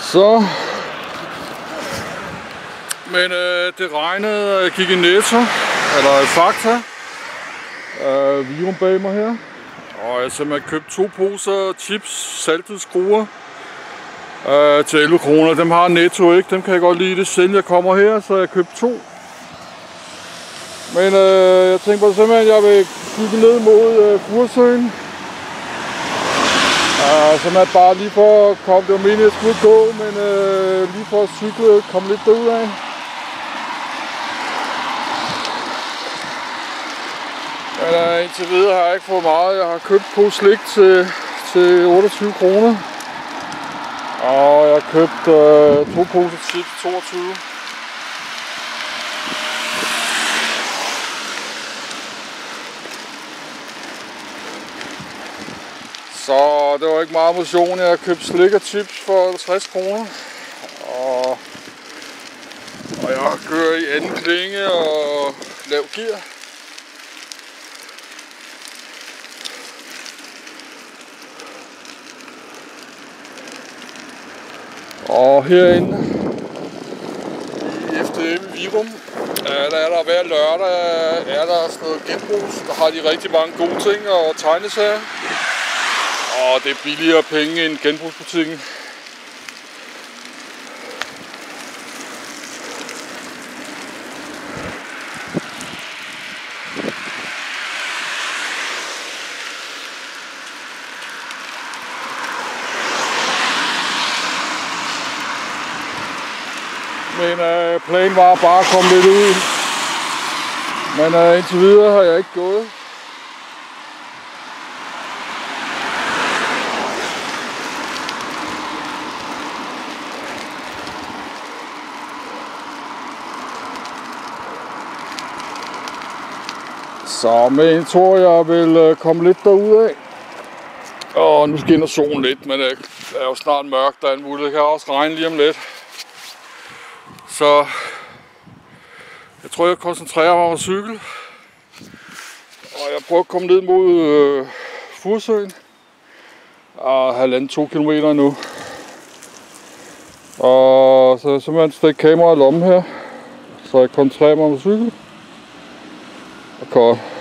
Så. Men det regnede, jeg gik i Netto, eller i Fakta. Virum bag mig her. Og jeg simpelthen købt 2 poser chips, saltede skruer til 11 kroner. Dem har Netto ikke, dem kan jeg godt lide det, siden jeg kommer her, så jeg købt 2. Men jeg tænker på simpelthen, at jeg vil kigge ned mod Furesøen. Så man bare lige for at komme, det var meningen, at jeg skulle gå, men lige for at cykle, komme lidt derudad. Men indtil videre har jeg ikke fået meget. Jeg har købt på slik til 28 kroner. Og jeg har købt 2 poser chips 22. Så det var ikke meget motion. Jeg har købt slik og chips for 60 kroner. Og jeg kører i anden klinge og lav gear. Og herinde i FDM i Virum, der er der hver lørdag er der sådan noget genbrugs. Der har de rigtig mange gode ting og tegneserier. Og det er billigere penge end genbrugsbutikken. Men planen var bare at komme lidt ud. Men indtil videre har jeg ikke gået. Så men jeg tror, jeg vil komme lidt derudad. Og nu skinner solen lidt, men det er jo snart mørkt, der er en mulighed. Det kan også regne lige om lidt. Så jeg tror, jeg koncentrerer mig om at cykle. Og jeg prøver at komme ned mod Furesøen. Og 1,5-2 kilometer nu. Og så jeg simpelthen stikke kameraet i lommen her. Så jeg koncentrerer mig om at cykle. Og